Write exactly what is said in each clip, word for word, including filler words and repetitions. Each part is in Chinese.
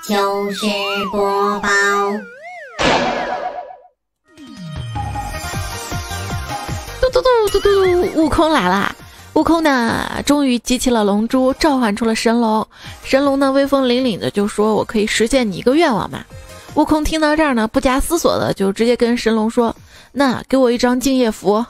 糗事播报。 嘟嘟嘟嘟嘟，悟空来啦！悟空呢，终于集齐了龙珠，召唤出了神龙。神龙呢，威风凛凛的就说：“我可以实现你一个愿望嘛。”悟空听到这儿呢，不假思索的就直接跟神龙说：“那给我一张敬业福。”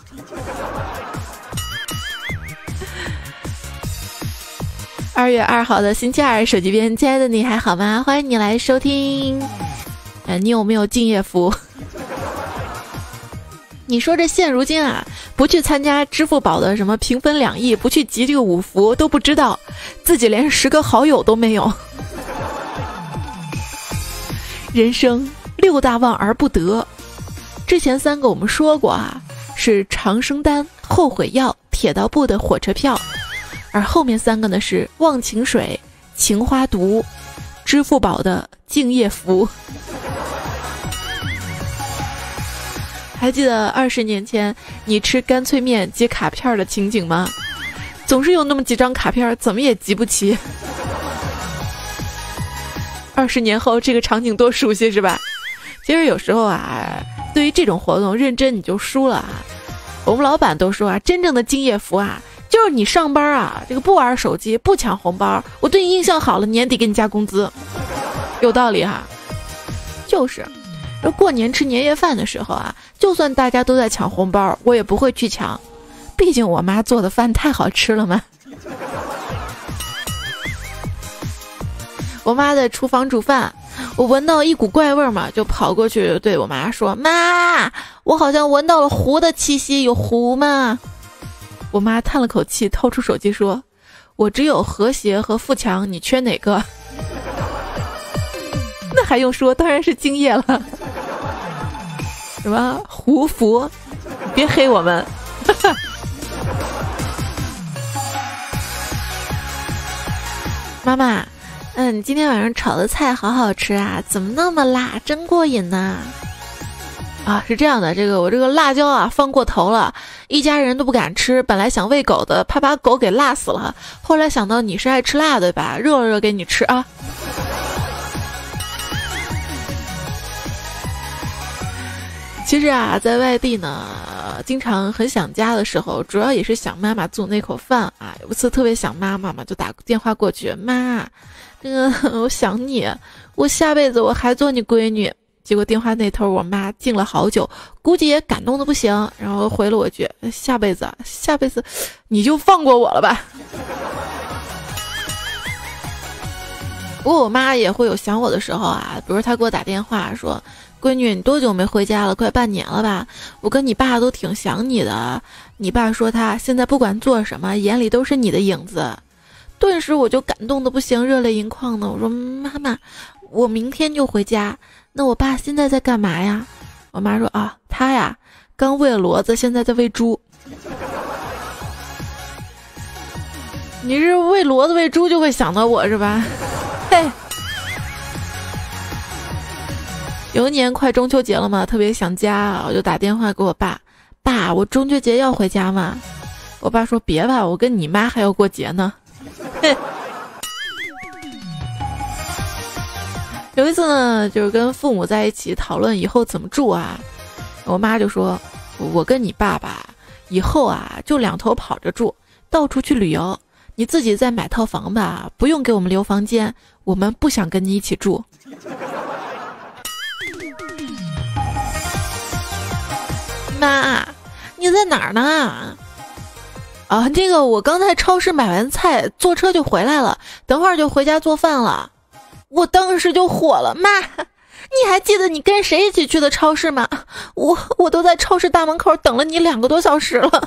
二月二号的星期二，手机边亲爱的你还好吗？欢迎你来收听。哎，你有没有敬业福？你说这现如今啊，不去参加支付宝的什么平分两亿，不去集这个五福，都不知道自己连十个好友都没有。人生六大望而不得，之前三个我们说过啊，是长生丹、后悔药、铁道部的火车票，而后面三个呢是忘情水、情花毒、支付宝的敬业福。还记得二十年前你吃干脆面集卡片的情景吗？总是有那么几张卡片，怎么也集不齐。二十年后这个场景多熟悉是吧？其实有时候啊，对于这种活动认真你就输了啊。我们老板都说啊，真正的敬业福啊，就是你上班啊，这个不玩手机，不抢红包，我对你印象好了，年底给你加工资，有道理哈。就是过年吃年夜饭的时候啊，就算大家都在抢红包，我也不会去抢，毕竟我妈做的饭太好吃了嘛。我妈在厨房煮饭，我闻到一股怪味嘛，就跑过去对我妈说：“妈，我好像闻到了糊的气息，有糊吗？”我妈叹了口气，掏出手机说：“我只有和谐和富强，你缺哪个？”那还用说，当然是敬业了。什么胡服？别黑我们。妈妈，嗯，你今天晚上炒的菜好好吃啊，怎么那么辣，真过瘾呢？啊，是这样的，这个我这个辣椒啊放过头了，一家人都不敢吃，本来想喂狗的，怕把狗给辣死了，后来想到你是爱吃辣对吧，热了热给你吃啊。其实啊，在外地呢，经常很想家的时候，主要也是想妈妈做那口饭啊。有一次特别想妈妈嘛，就打电话过去，妈，这个我想你，我下辈子我还做你闺女。结果电话那头我妈静了好久，估计也感动的不行，然后回了我句：下辈子，下辈子你就放过我了吧。不过我妈也会有想我的时候啊，比如她给我打电话说：闺女，你多久没回家了？快半年了吧？我跟你爸都挺想你的。你爸说他现在不管做什么，眼里都是你的影子。顿时我就感动的不行，热泪盈眶的。我说妈妈，我明天就回家。那我爸现在在干嘛呀？我妈说啊，他呀，刚喂了骡子，现在在喂猪。你是喂骡子喂猪就会想到我是吧？嘿。有一年快中秋节了嘛，特别想家，我就打电话给我爸，爸，我中秋节要回家吗？我爸说别吧，我跟你妈还要过节呢。有一次呢，就是跟父母在一起讨论以后怎么住啊，我妈就说，我跟你爸爸以后啊就两头跑着住，到处去旅游，你自己再买套房吧，不用给我们留房间，我们不想跟你一起住。妈，你在哪儿呢？啊，这个我刚才超市买完菜，坐车就回来了，等会儿就回家做饭了。我当时就火了，妈，你还记得你跟谁一起去的超市吗？我我都在超市大门口等了你两个多小时了，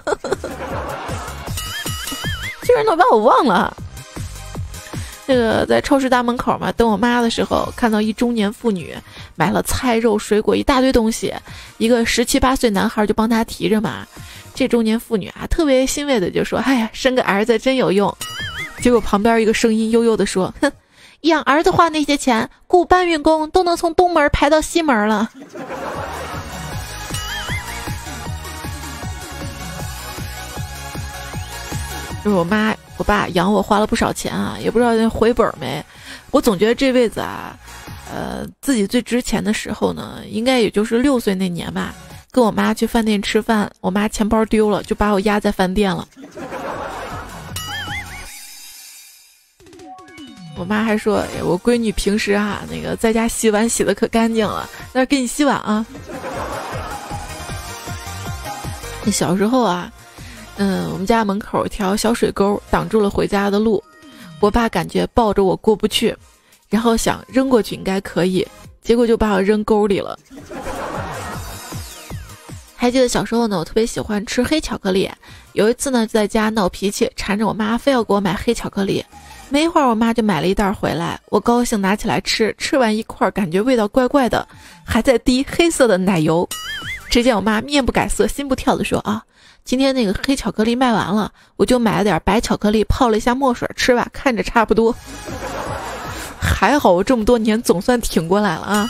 居然都把我忘了。这个在超市大门口嘛，等我妈的时候，看到一中年妇女买了菜肉水果一大堆东西，一个十七八岁男孩就帮她提着嘛。这中年妇女啊，特别欣慰的就说：“哎呀，生个儿子真有用。”结果旁边一个声音悠悠的说：“哼，养儿子花那些钱，雇搬运工都能从东门排到西门了。”就是我妈我爸养我花了不少钱啊，也不知道回本没。 我总觉得这辈子啊，呃，自己最值钱的时候呢，应该也就是六岁那年吧。跟我妈去饭店吃饭，我妈钱包丢了，就把我压在饭店了。我妈还说，哎，我闺女平时啊，那个在家洗碗洗的可干净了，那给你洗碗啊。小时候啊，嗯，我们家门口有条小水沟挡住了回家的路，我爸感觉抱着我过不去，然后想扔过去应该可以，结果就把我扔沟里了。还记得小时候呢，我特别喜欢吃黑巧克力。有一次呢，在家闹脾气，缠着我妈非要给我买黑巧克力。没一会儿，我妈就买了一袋回来，我高兴拿起来吃，吃完一块，感觉味道怪怪的，还在滴黑色的奶油。只见我妈面不改色，心不跳的说：“啊，今天那个黑巧克力卖完了，我就买了点白巧克力，泡了一下墨水吃吧，看着差不多。”还好我这么多年总算挺过来了啊。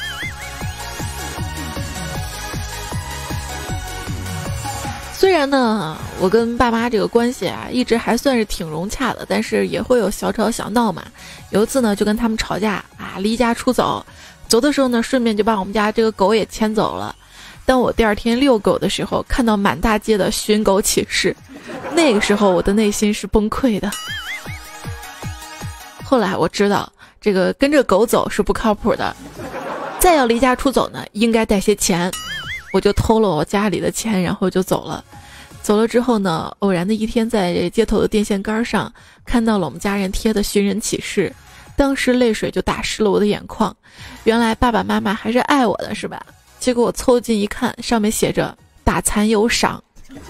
虽然呢，我跟爸妈这个关系啊，一直还算是挺融洽的，但是也会有小吵小闹嘛。有一次呢，就跟他们吵架啊，离家出走，走的时候呢，顺便就把我们家这个狗也牵走了。当我第二天遛狗的时候，看到满大街的寻狗启事，那个时候我的内心是崩溃的。后来我知道，这个跟着狗走是不靠谱的，再要离家出走呢，应该带些钱。我就偷了我家里的钱，然后就走了。走了之后呢，偶然的一天在街头的电线杆上看到了我们家人贴的寻人启事，当时泪水就打湿了我的眼眶。原来爸爸妈妈还是爱我的，是吧？结果我凑近一看，上面写着打残有赏。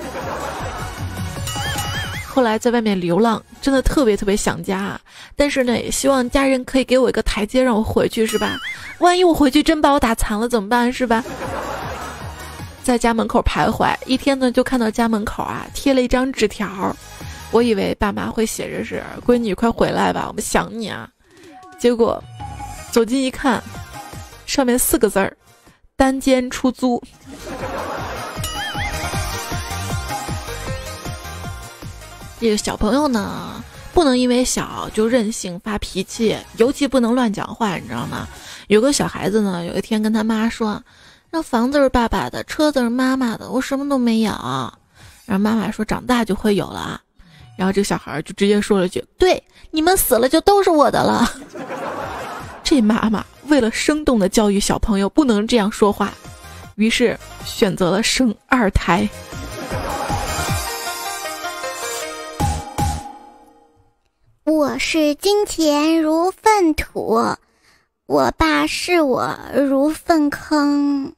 后来在外面流浪，真的特别特别想家啊！但是呢，也希望家人可以给我一个台阶，让我回去，是吧？万一我回去真把我打残了怎么办，是吧？在家门口徘徊一天呢，就看到家门口啊贴了一张纸条，我以为爸妈会写着是闺女快回来吧，我们想你啊。结果走近一看，上面四个字儿：单间出租。这个小朋友呢，不能因为小就任性发脾气，尤其不能乱讲话，你知道吗？有个小孩子呢，有一天跟他妈说，那房子是爸爸的，车子是妈妈的，我什么都没有。然后妈妈说长大就会有了啊。然后这个小孩就直接说了句，对，你们死了就都是我的了。这妈妈为了生动的教育小朋友不能这样说话，于是选择了生二胎。 我是金钱如粪土，我爸视我如粪坑。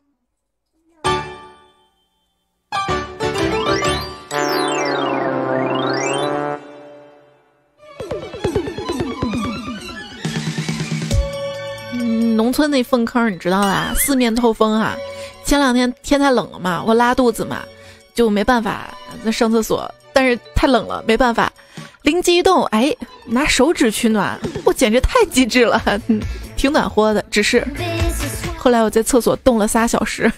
嗯，农村那粪坑你知道啦，四面透风啊。前两天天太冷了嘛，我拉肚子嘛，就没办法在上厕所，但是太冷了没办法，灵机一动，哎，拿手指取暖，我简直太机智了，挺暖和的。只是后来我在厕所冻了仨小时。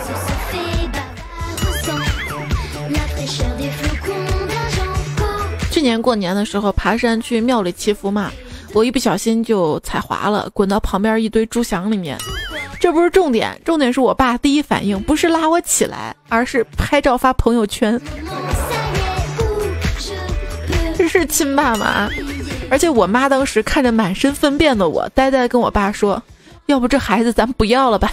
去年过年的时候爬山去庙里祈福嘛，我一不小心就踩滑了，滚到旁边一堆猪翔里面。这不是重点，重点是我爸第一反应不是拉我起来，而是拍照发朋友圈。这是亲爸妈。而且我妈当时看着满身粪便的我，呆呆跟我爸说，要不这孩子咱不要了吧。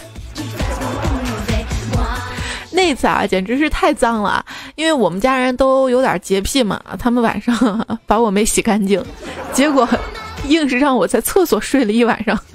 那次啊简直是太脏了，因为我们家人都有点洁癖嘛，他们晚上把我没洗干净，结果硬是让我在厕所睡了一晚上。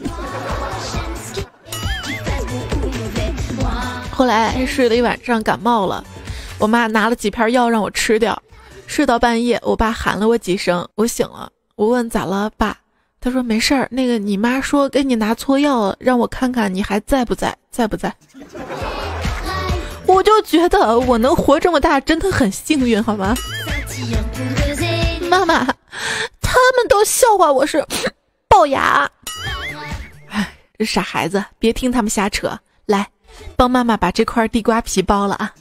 后来睡了一晚上感冒了，我妈拿了几片药让我吃掉，睡到半夜我爸喊了我几声，我醒了，我问咋了爸，他说没事儿，那个你妈说给你拿错药了，让我看看你还在不在在不在。我就觉得我能活这么大真的很幸运好吗？妈妈他们都笑话我是龅牙。哎，这傻孩子别听他们瞎扯，来帮妈妈把这块地瓜皮剥了啊。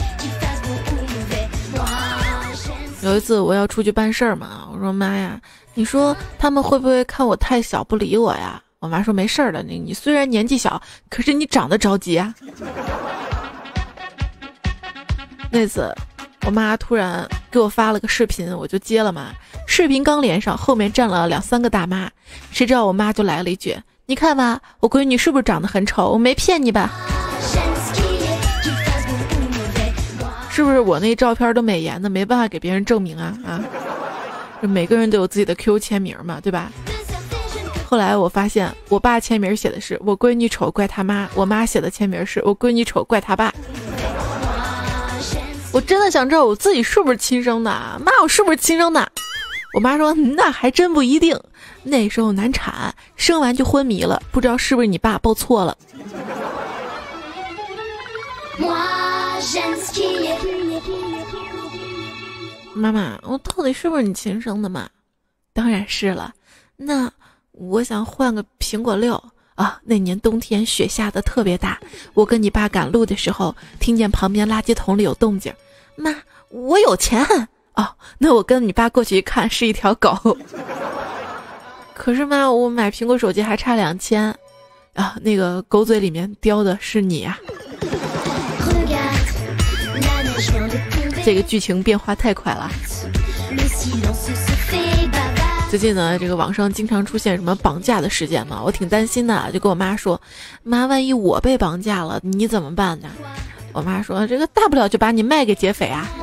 有一次我要出去办事儿嘛，我说妈呀， 你说他们会不会看我太小不理我呀？我妈说没事儿的，你你虽然年纪小，可是你长得着急啊。那次我妈突然给我发了个视频，我就接了嘛。视频刚连上，后面站了两三个大妈，谁知道我妈就来了一句：你看吧，我闺女是不是长得很丑？我没骗你吧？是不是我那照片都美颜的，没办法给别人证明啊啊！每个人都有自己的 Q Q 签名嘛，对吧？后来我发现，我爸签名写的是我闺女丑怪他妈，我妈写的签名是我闺女丑怪他爸。我真的想知道我自己是不是亲生的，妈，我是不是亲生的？我妈说那还真不一定，那时候难产，生完就昏迷了，不知道是不是你爸报错了。妈妈，我到底是不是你亲生的嘛？当然是了。那我想换个苹果六啊！那年冬天雪下的特别大，我跟你爸赶路的时候，听见旁边垃圾桶里有动静。妈，我有钱哦，那我跟你爸过去一看，是一条狗。可是妈，我买苹果手机还差两千啊！那个狗嘴里面叼的是你啊！这个剧情变化太快了。最近呢，这个网上经常出现什么绑架的事件嘛，我挺担心的，就跟我妈说，妈，万一我被绑架了，你怎么办呢？我妈说，这个大不了就把你卖给劫匪啊。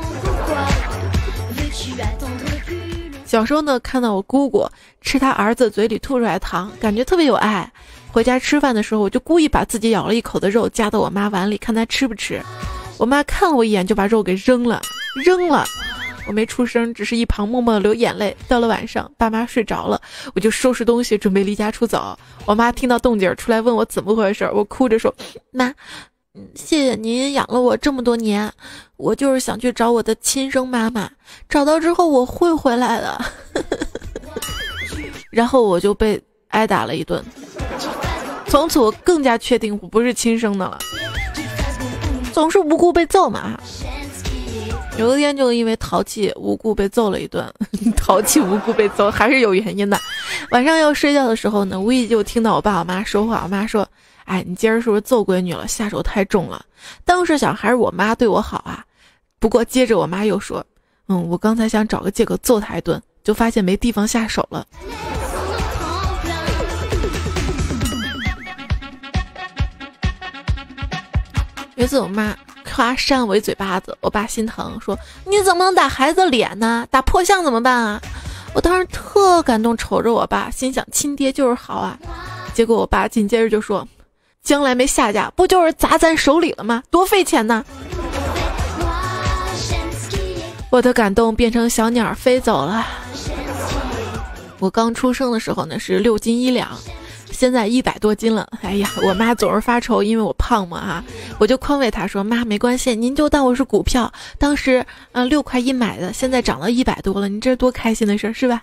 小时候呢，看到我姑姑吃她儿子嘴里吐出来糖，感觉特别有爱。回家吃饭的时候，我就故意把自己咬了一口的肉夹到我妈碗里，看她吃不吃。我妈看了我一眼，就把肉给扔了，扔了。我没出声，只是一旁默默流眼泪。到了晚上，爸妈睡着了，我就收拾东西准备离家出走。我妈听到动静出来问我怎么回事，我哭着说，妈，谢谢您养了我这么多年，我就是想去找我的亲生妈妈，找到之后我会回来的。然后我就被挨打了一顿，从此我更加确定我不是亲生的了。总是无辜被揍嘛。有一天就因为淘气无故被揍了一顿，淘气无故被揍还是有原因的。晚上要睡觉的时候呢，无意就听到我爸我妈说话，我妈说，哎，你今儿是不是揍闺女了，下手太重了。当时想还是我妈对我好啊，不过接着我妈又说，嗯，我刚才想找个借口揍她一顿，就发现没地方下手了。有一次我妈咔扇我一嘴巴子，我爸心疼说，你怎么能打孩子脸呢？打破相怎么办啊？我当时特感动，瞅着我爸心想，亲爹就是好啊。结果我爸紧接着就说，将来没下嫁不就是砸咱手里了吗？多费钱呢。我的感动变成小鸟飞走了。我刚出生的时候呢是六斤一两，现在一百多斤了。哎呀，我妈总是发愁，因为我胖嘛哈，我就宽慰她说，妈没关系，您就当我是股票，当时呃六块一买的，现在涨到一百多了，你这多开心的事是吧？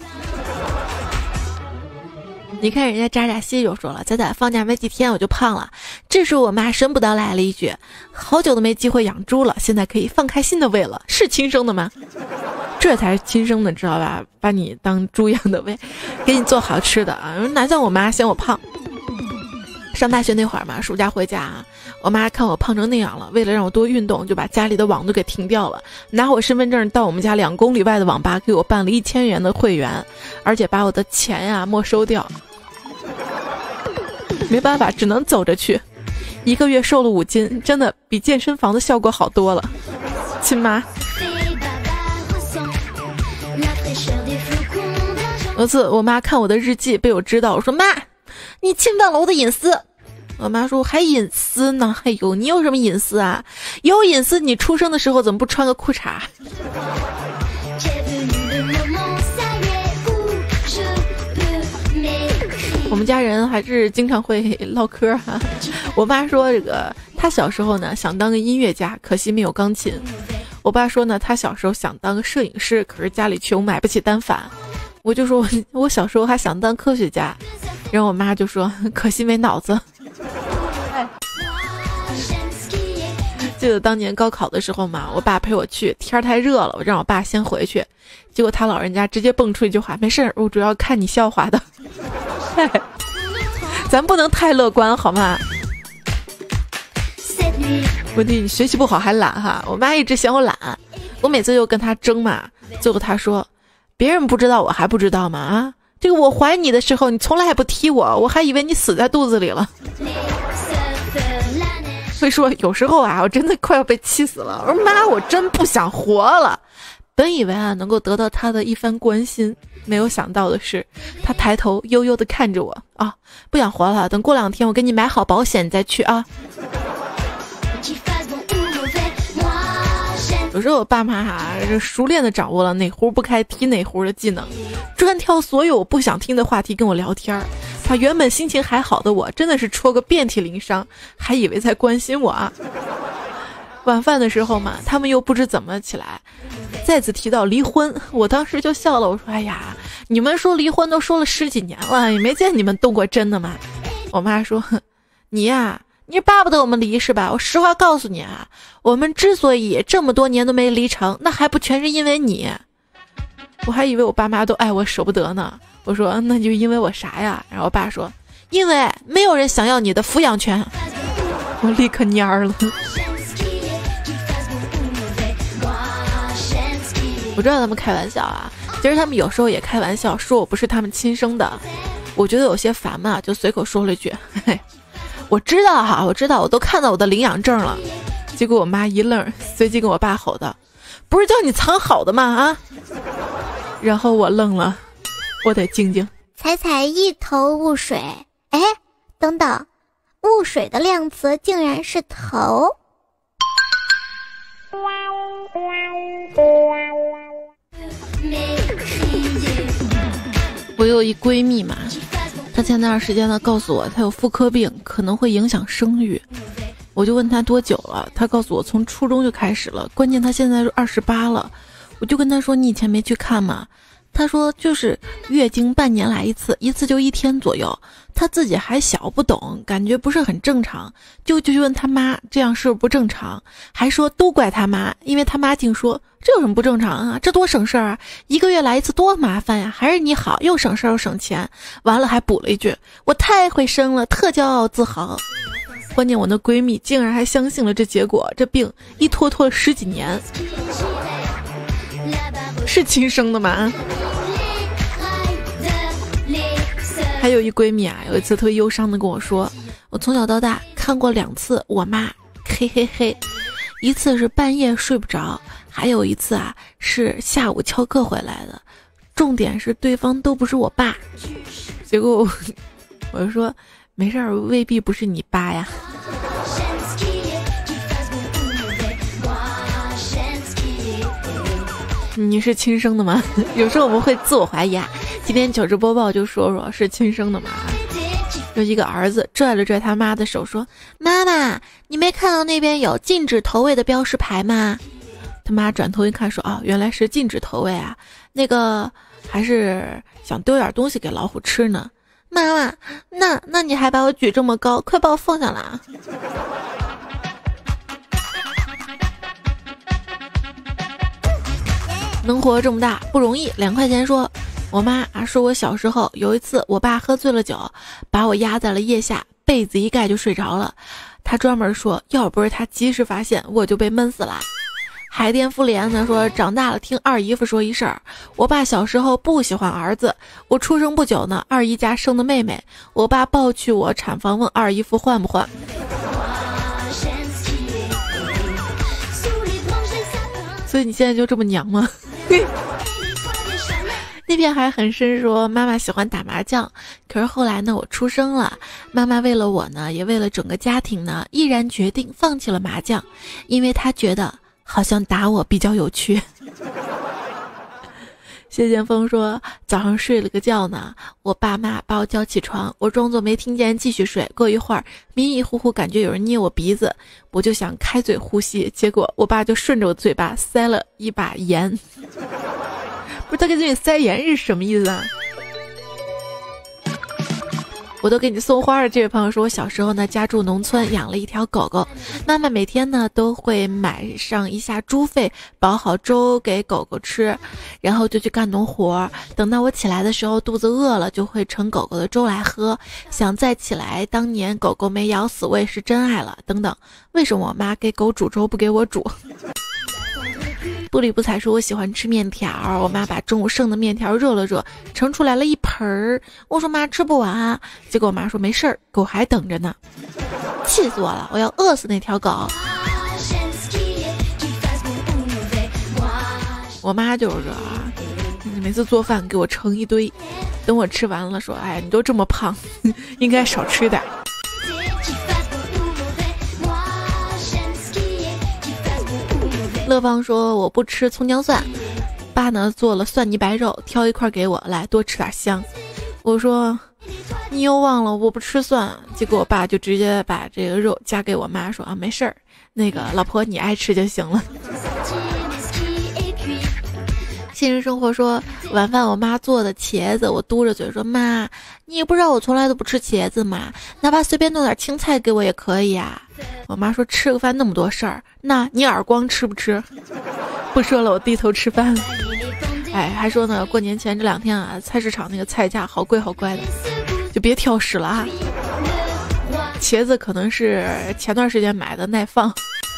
你看人家渣渣西就说了，仔仔放假没几天我就胖了。这时候我妈神不得来了一句，好久都没机会养猪了，现在可以放开心的喂了，是亲生的吗？这才是亲生的，知道吧？把你当猪一样的喂，给你做好吃的啊！哪像我妈嫌我胖。上大学那会儿嘛，暑假回家啊，我妈看我胖成那样了，为了让我多运动，就把家里的网都给停掉了，拿我身份证到我们家两公里外的网吧给我办了一千元的会员，而且把我的钱呀没收掉。没办法，只能走着去。一个月瘦了五斤，真的比健身房的效果好多了。亲妈。有次我妈看我的日记被我知道，我说妈，你侵犯了我的隐私。我妈说还隐私呢？哎呦，你有什么隐私啊？有隐私你出生的时候怎么不穿个裤衩？我们家人还是经常会唠嗑哈、啊。我妈说这个她小时候呢想当个音乐家，可惜没有钢琴。我爸说呢他小时候想当个摄影师，可是家里穷买不起单反。我就说我小时候还想当科学家，然后我妈就说可惜没脑子。 记得当年高考的时候嘛，我爸陪我去，天儿太热了，我让我爸先回去，结果他老人家直接蹦出一句话：没事儿，我主要看你笑话的。咱不能太乐观好吗？问题你学习不好还懒哈，我妈一直嫌我懒，我每次就跟她争嘛，最后她说别人不知道我还不知道吗？啊，这个我怀你的时候你从来还不踢我，我还以为你死在肚子里了。所以说有时候啊，我真的快要被气死了，我说妈我真不想活了。本以为啊能够得到她的一番关心，没有想到的是她抬头悠悠地看着我啊，不想活了，等过两天我给你买好保险你再去啊。有时候我爸妈哈、啊、熟练的掌握了哪壶不开提哪壶的技能，专挑所有我不想听的话题跟我聊天儿。他原本心情还好的我，真的是戳个遍体鳞伤，还以为在关心我啊。晚饭的时候嘛，他们又不知怎么起来，再次提到离婚，我当时就笑了，我说：“哎呀，你们说离婚都说了十几年了，也没见你们动过真的嘛。”我妈说：“你呀。”你巴不得我们离是吧？我实话告诉你啊，我们之所以这么多年都没离成，那还不全是因为你。我还以为我爸妈都爱我舍不得呢。我说那就因为我啥呀？然后我爸说因为没有人想要你的抚养权。我立刻蔫儿了。我知道他们开玩笑啊，其实他们有时候也开玩笑，说我不是他们亲生的。我觉得有些烦嘛，就随口说了一句嘿嘿，我知道哈，我知道，我都看到我的领养证了。结果我妈一愣，随即跟我爸吼道：“不是叫你藏好的吗？啊！”然后我愣了，我得静静。 彩彩一头雾水，哎，等等，雾水的量词竟然是头。 我有一闺蜜嘛。她前段时间呢告诉我她有妇科病，可能会影响生育。我就问她多久了，她告诉我从初中就开始了，关键她现在是二十八了。我就跟她说你以前没去看吗？她说就是月经半年来一次，一次就一天左右。她自己还小不懂，感觉不是很正常，就就问她妈这样是不是不正常，还说都怪她妈，因为她妈竟说这有什么不正常啊，这多省事儿啊，一个月来一次多麻烦呀，还是你好，又省事儿又省钱。完了还补了一句我太会生了，特骄傲自豪。关键我那闺蜜竟然还相信了这结果，这病一拖拖了十几年。是亲生的吗？还有一闺蜜啊，有一次特别忧伤的跟我说，我从小到大看过两次我妈嘿嘿嘿，一次是半夜睡不着，还有一次啊是下午翘课回来的，重点是对方都不是我爸。结果 我, 我就说没事儿，未必不是你爸呀。你是亲生的吗？有时候我们会自我怀疑啊。今天糗事播报就说说是亲生的吗？有一个儿子拽了拽他妈的手说，妈妈你没看到那边有禁止投喂的标识牌吗？他妈转头一看说，哦，原来是禁止投喂啊，那个还是想丢点东西给老虎吃呢。妈妈那那你还把我举这么高，快把我放下来啊。能活这么大不容易，两块钱说，我妈啊说我小时候有一次我爸喝醉了酒，把我压在了腋下，被子一盖就睡着了。他专门说要不是他及时发现，我就被闷死了。海淀妇联呢说，长大了听二姨夫说一事儿，我爸小时候不喜欢儿子，我出生不久呢，二姨家生的妹妹，我爸抱去我产房问二姨夫换不换。所以你现在就这么娘吗？那边还很深说，妈妈喜欢打麻将，可是后来呢我出生了，妈妈为了我呢，也为了整个家庭呢，毅然决定放弃了麻将，因为她觉得好像打我比较有趣。谢剑锋说，早上睡了个觉呢，我爸妈把我叫起床，我装作没听见继续睡，过一会儿迷迷糊糊感觉有人捏我鼻子，我就想开嘴呼吸，结果我爸就顺着我嘴巴塞了一把盐。不是他给嘴里塞盐是什么意思啊？ 我都给你送花了。这位朋友说，我小时候呢家住农村，养了一条狗狗，妈妈每天呢都会买上一下猪肺，煲好粥给狗狗吃，然后就去干农活。等到我起来的时候肚子饿了，就会盛狗狗的粥来喝，想再起来当年狗狗没咬死我也是真爱了等等。为什么我妈给狗煮粥不给我煮？不理不睬说，我喜欢吃面条，我妈把中午剩的面条热了热，盛出来了一盆儿。我说妈吃不完啊，结果我妈说没事儿，狗还等着呢。气死我了，我要饿死那条狗。我妈就是说啊，每次做饭给我盛一堆，等我吃完了说，哎，你都这么胖，应该少吃点。乐芳说，我不吃葱姜蒜，爸呢做了蒜泥白肉，挑一块给我，来多吃点香。我说你又忘了我不吃蒜，结果我爸就直接把这个肉夹给我妈说，啊没事儿，那个老婆你爱吃就行了。现实生活说，晚饭我妈做的茄子，我嘟着嘴说，妈你也不知道我从来都不吃茄子嘛，哪怕随便弄点青菜给我也可以啊。我妈说，吃个饭那么多事儿，那你耳光吃不吃？不说了，我低头吃饭。哎，还说呢，过年前这两天啊，菜市场那个菜价好贵好贵的，就别挑食了啊。茄子可能是前段时间买的，耐放。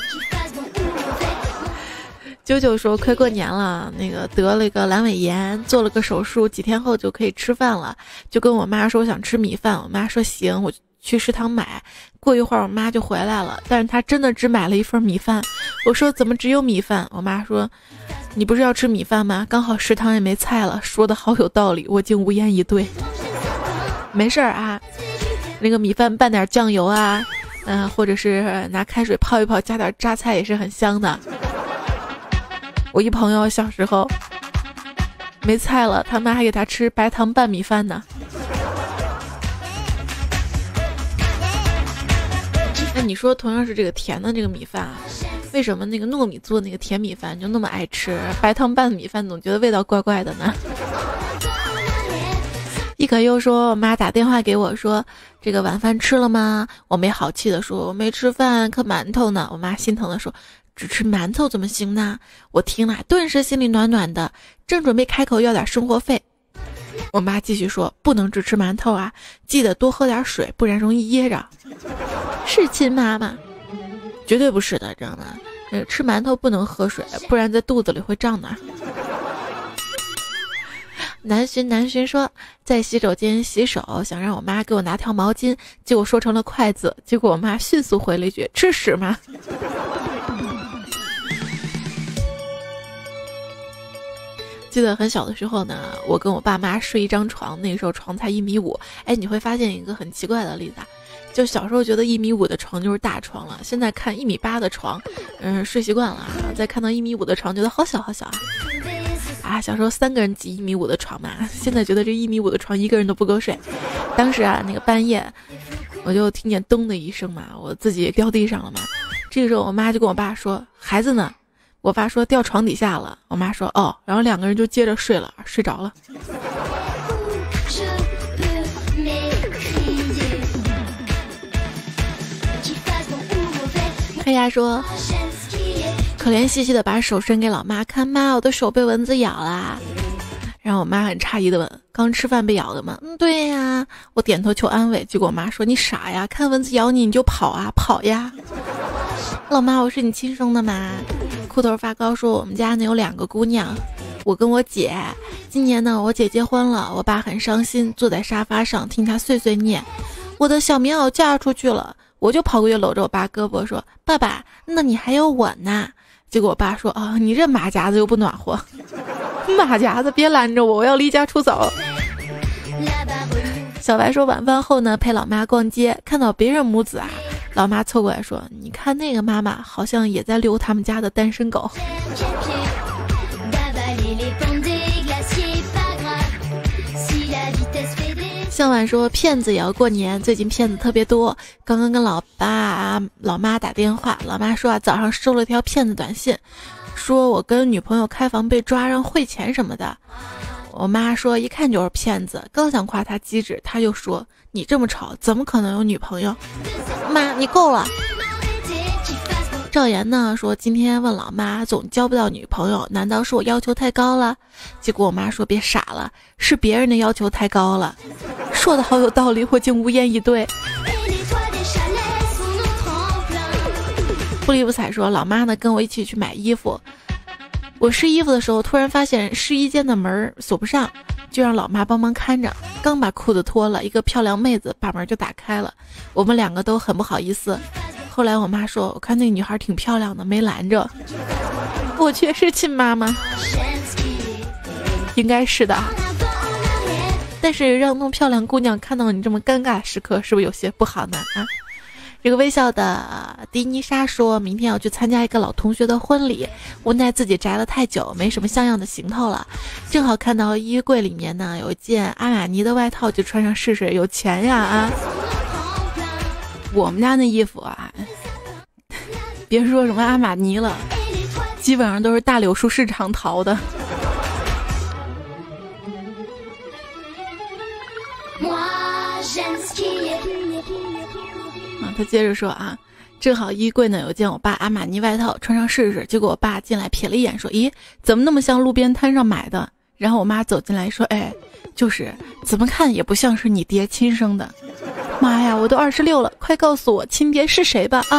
啾啾说，快过年了，那个得了一个阑尾炎，做了个手术，几天后就可以吃饭了，就跟我妈说我想吃米饭，我妈说行，我去食堂买。过一会儿我妈就回来了，但是她真的只买了一份米饭。我说怎么只有米饭？我妈说你不是要吃米饭吗？刚好食堂也没菜了。说的好有道理，我竟无言以对。没事儿啊，那个米饭拌点酱油啊，嗯、呃，或者是拿开水泡一泡，加点榨菜也是很香的。我一朋友小时候没菜了，他妈还给他吃白糖拌米饭呢。那你说同样是这个甜的这个米饭啊，为什么那个糯米做那个甜米饭就那么爱吃，白糖拌米饭总觉得味道怪怪的呢？一可又说，我妈打电话给我说，这个晚饭吃了吗？我没好气的说，我没吃饭，可馒头呢。我妈心疼的说，只吃馒头怎么行呢？我听了顿时心里暖暖的，正准备开口要点生活费，我妈继续说，不能只吃馒头啊，记得多喝点水，不然容易噎着。是亲妈妈？绝对不是的，知道吗？呃，吃馒头不能喝水，不然在肚子里会胀的。南巡南巡说，在洗手间洗手，想让我妈给我拿条毛巾，结果说成了筷子，结果我妈迅速回了一句，吃屎吗？记得很小的时候呢，我跟我爸妈睡一张床，那个时候床才一米五。哎，你会发现一个很奇怪的例子，就小时候觉得一米五的床就是大床了，现在看一米八的床，嗯，睡习惯了，再看到一米五的床，觉得好小好小啊。啊，小时候三个人挤一米五的床嘛，现在觉得这一米五的床一个人都不够睡。当时啊，那个半夜我就听见咚的一声嘛，我自己掉地上了嘛。这个时候我妈就跟我爸说，孩子呢？我爸说掉床底下了。我妈说哦，然后两个人就接着睡了，睡着了。黑鸭说，可怜兮兮的把手伸给老妈看，妈，我的手被蚊子咬啦。然后我妈很诧异的问，刚吃饭被咬的吗？嗯，对呀。我点头求安慰，结果我妈说，你傻呀，看蚊子咬你你就跑啊，跑呀。老妈，我是你亲生的嘛。裤头发高说，我们家呢有两个姑娘，我跟我姐，今年呢我姐结婚了，我爸很伤心，坐在沙发上听她碎碎念，我的小棉袄嫁出去了。我就跑过去搂着我爸胳膊说，爸爸，那你还有我呢。结果我爸说，啊，你这马甲子又不暖和。马甲子别拦着我，我要离家出走。小白说，晚饭后呢陪老妈逛街，看到别人母子啊，老妈凑过来说，你看那个妈妈好像也在遛他们家的单身狗。向晚说，骗子也要过年，最近骗子特别多。刚刚跟老爸老妈打电话，老妈说啊，早上收了条骗子短信，说我跟女朋友开房被抓，让汇钱什么的。 我妈说一看就是骗子，刚想夸他机智，他就说你这么丑怎么可能有女朋友？妈你够了。赵岩呢说今天问老妈总交不到女朋友，难道是我要求太高了？结果我妈说别傻了，是别人的要求太高了。说的好有道理，我竟无言以对。不离不睬说老妈呢跟我一起去买衣服，我试衣服的时候突然发现试衣间的门锁不上，就让老妈帮忙看着，刚把裤子脱了，一个漂亮妹子把门就打开了，我们两个都很不好意思。后来我妈说我看那个女孩挺漂亮的，没拦着。我确实亲妈妈，应该是的，但是让那么漂亮姑娘看到你这么尴尬的时刻，是不是有些不好呢？啊，这个微笑的迪妮莎说明天要去参加一个老同学的婚礼，无奈自己宅了太久，没什么像样的行头了，正好看到衣柜里面呢有一件阿玛尼的外套，就穿上试试，有钱呀啊！我们家那衣服啊，别说什么阿玛尼了，基本上都是大柳树市场淘的。啊，他接着说啊，正好衣柜呢有件我爸阿玛尼外套，穿上试试。结果我爸进来瞥了一眼，说：“咦，怎么那么像路边摊上买的？”然后我妈走进来说：“哎，就是怎么看也不像是你爹亲生的。”妈呀，我都二十六了，快告诉我亲爹是谁吧啊！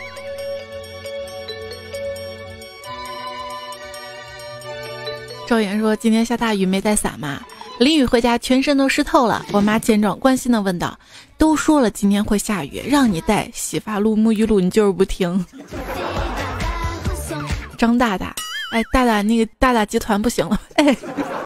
赵岩说今天下大雨没带伞嘛，淋雨回家全身都湿透了。我妈见状关心的问道：“都说了今天会下雨，让你带洗发露、沐浴露，你就是不听。”张大大，哎，大大那个大大集团不行了，哎。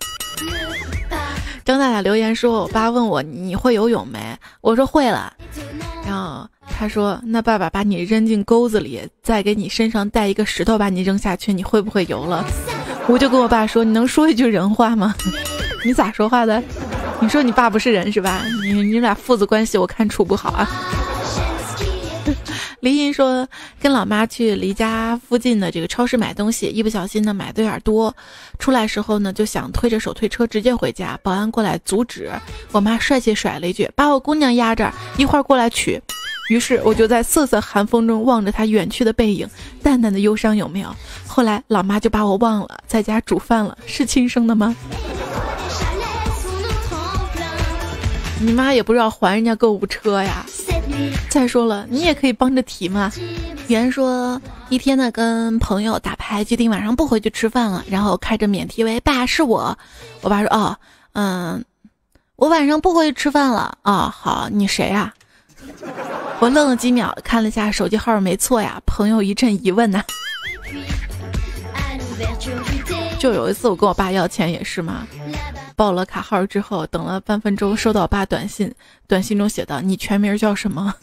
张大大留言说，我爸问我你会游泳没，我说会了，然后他说那爸爸把你扔进沟子里，再给你身上带一个石头把你扔下去，你会不会游了？我就跟我爸说，你能说一句人话吗？你咋说话的？你说你爸不是人是吧？你你们俩父子关系我看处不好啊。黎莹说跟老妈去离家附近的这个超市买东西，一不小心呢买的有点多，出来时候呢就想推着手推车直接回家，保安过来阻止，我妈帅气甩了一句，把我姑娘压着，一会儿过来取。于是我就在瑟瑟寒风中望着她远去的背影，淡淡的忧伤有没有？后来老妈就把我忘了，在家煮饭了，是亲生的吗？你妈也不知道还人家购物车呀。再说了，你也可以帮着提嘛。原说一天呢跟朋友打牌，决定晚上不回去吃饭了，然后开着免提喂，爸是我。我爸说哦，嗯，我晚上不回去吃饭了啊、哦。好，你谁啊？我愣了几秒，看了下手机号没错呀。朋友一阵疑问呐、啊。就有一次我跟我爸要钱也是嘛，报了卡号之后，等了半分钟，收到我爸短信，短信中写道：“你全名叫什么？”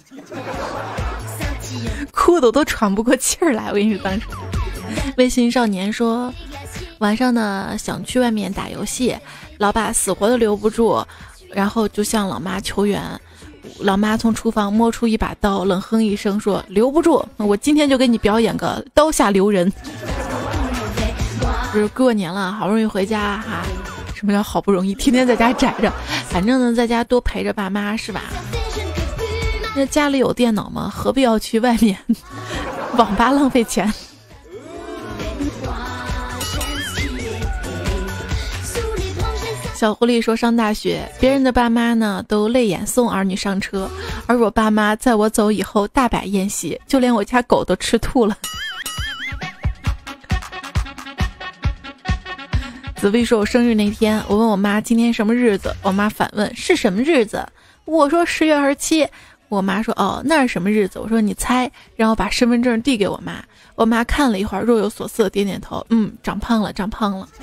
哭的我都喘不过气儿来。我跟你说，当时微信少年说，晚上呢想去外面打游戏，老爸死活都留不住，然后就向老妈求援。老妈从厨房摸出一把刀，冷哼一声说：“留不住，我今天就给你表演个刀下留人。”就是过年了，好不容易回家哈。什么叫好不容易？天天在家宅着，反正呢，在家多陪着爸妈是吧？那家里有电脑吗？何必要去外面网吧浪费钱？小狐狸说，上大学，别人的爸妈呢都泪眼送儿女上车，而我爸妈在我走以后大摆宴席，就连我家狗都吃吐了。子薇说，我生日那天，我问我妈今天什么日子，我妈反问是什么日子，我说十月二十七，我妈说哦那是什么日子，我说你猜，然后把身份证递给我妈，我妈看了一会儿，若有所思，点点头，嗯，长胖了长胖了。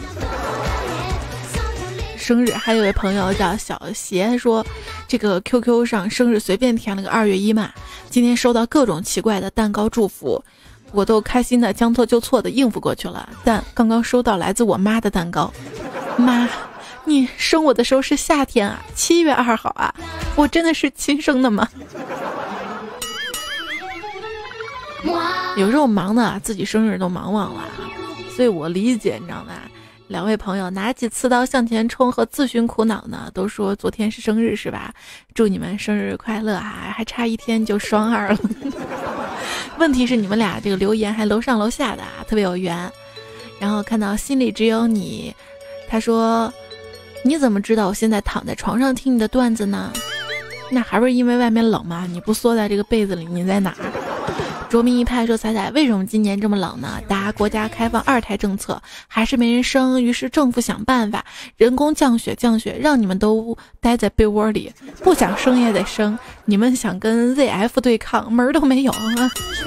生日还有位朋友叫小邪说，这个 Q Q 上生日随便填了个二月一嘛，今天收到各种奇怪的蛋糕祝福，我都开心的将错就错的应付过去了，但刚刚收到来自我妈的蛋糕。妈，你生我的时候是夏天啊，七月二号啊，我真的是亲生的吗？有时候忙的自己生日都忙忘了，所以我理解，你知道吧？ 两位朋友拿起刺刀向前冲和自寻苦恼呢，都说昨天是生日是吧？祝你们生日快乐啊！还差一天就双二了。问题是你们俩这个留言还楼上楼下的啊，特别有缘。然后看到心里只有你，他说你怎么知道我现在躺在床上听你的段子呢？那还不是因为外面冷吗？你不缩在这个被子里，你在哪儿？卓明一派说彩彩，为什么今年这么冷呢？大家国家开放二胎政策，还是没人生，于是政府想办法人工降雪降雪，让你们都待在被窝里，不想生也得生。你们想跟 Z F 对抗，门儿都没有啊！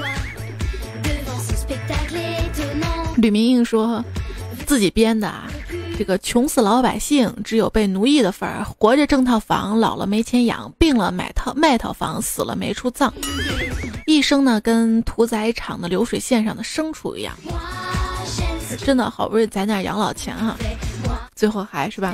吕明英说自己编的啊。这个穷死老百姓只有被奴役的份儿，活着挣套房，老了没钱养，病了买套卖套房，死了没处葬，一生呢跟屠宰场的流水线上的牲畜一样，真的好不容易攒点养老钱哈、啊，最后还是吧。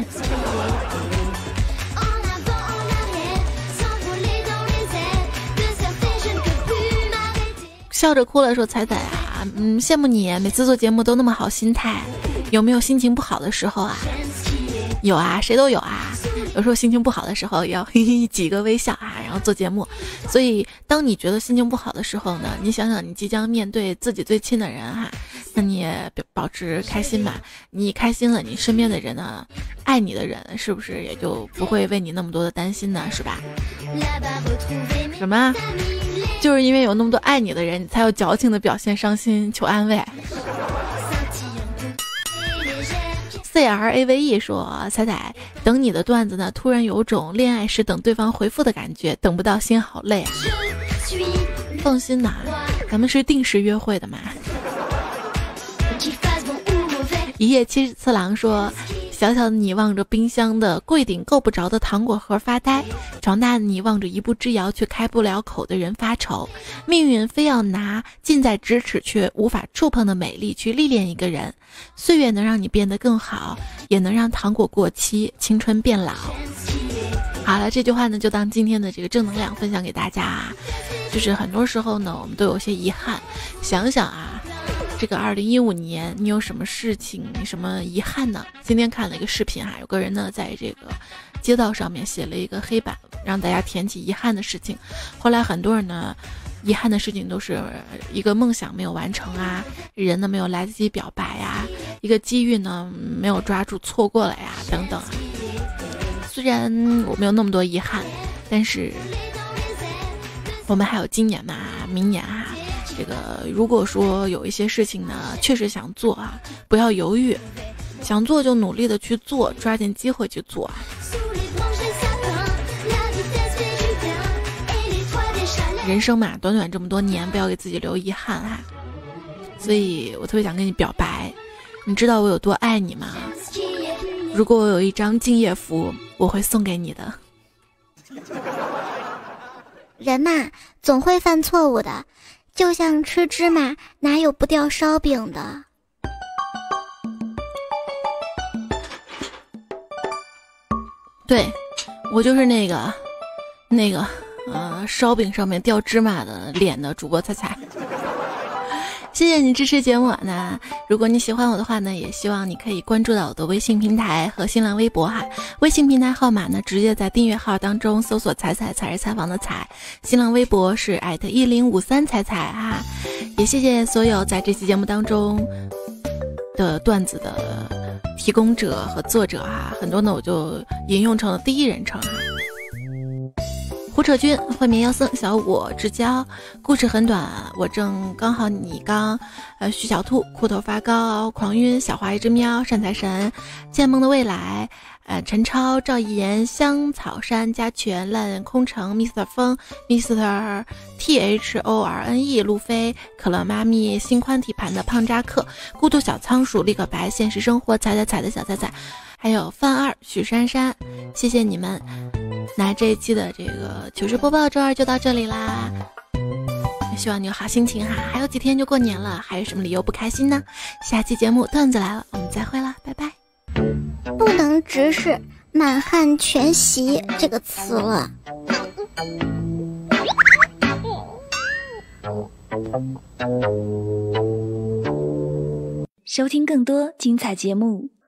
笑着哭了说彩彩啊，嗯，羡慕你每次做节目都那么好心态，有没有心情不好的时候啊？有啊，谁都有啊。有时候心情不好的时候要嘿嘿挤个微笑啊，然后做节目。所以当你觉得心情不好的时候呢，你想想你即将面对自己最亲的人哈、啊，那你也保持开心吧。你开心了，你身边的人呢，爱你的人是不是也就不会为你那么多的担心呢？是吧？什么？就是因为有那么多爱你的人，你才有矫情的表现伤心求安慰。C R A V E 说彩彩等你的段子呢，突然有种恋爱时等对方回复的感觉，等不到心好累啊。放心呐，咱们是定时约会的嘛。一夜七次郎说小小的你望着冰箱的柜顶够不着的糖果盒发呆，长大的你望着一步之遥却开不了口的人发愁，命运非要拿近在咫尺却无法触碰的美丽去历练一个人，岁月能让你变得更好，也能让糖果过期，青春变老。好了，这句话呢就当今天的这个正能量分享给大家啊。就是很多时候呢我们都有些遗憾，想想啊这个二零一五年你有什么事情什么遗憾呢？今天看了一个视频哈、啊，有个人呢在这个街道上面写了一个黑板，让大家填起遗憾的事情。后来很多人呢遗憾的事情都是一个梦想没有完成啊，人呢没有来得及表白呀、啊，一个机遇呢没有抓住错过了呀等等。虽然我没有那么多遗憾，但是我们还有今年嘛，明年啊，这个如果说有一些事情呢确实想做啊，不要犹豫，想做就努力的去做，抓紧机会去做啊。人生嘛短短这么多年，不要给自己留遗憾啊。所以我特别想跟你表白，你知道我有多爱你吗？如果我有一张敬业福，我会送给你的。 人嘛总会犯错误的，就像吃芝麻哪有不掉烧饼的。 对，我就是那个那个呃烧饼上面掉芝麻的脸的主播彩彩。谢谢你支持节目。那如果你喜欢我的话呢，也希望你可以关注到我的微信平台和新浪微博哈。微信平台号码呢，直接在订阅号当中搜索彩彩，彩是采访的彩。新浪微博是艾特一零五三彩彩哈。也谢谢所有在这期节目当中的段子的提供者和作者哈，很多呢我就引用成了第一人称哈。胡扯君、慧棉妖僧、小我之交，故事很短，我正刚好你刚，呃，徐小兔、裤头发高、狂晕、小花一只喵、善财神、见梦的未来，呃，陈超、赵一言、香草山、家犬、烂空城、Mister 风、Mister T H O R N E、路飞、可乐妈咪、心宽体盘的胖扎克、孤独小仓鼠、立可白、现实生活、踩踩踩的小踩踩，还有范二、许珊珊，谢谢你们。那这一期的这个糗事播报周二就到这里啦，希望你有好心情哈，还有几天就过年了，还有什么理由不开心呢？下期节目段子来了，我们再会啦，拜拜。 不能直视满汉全席这个词了。 收听更多精彩节目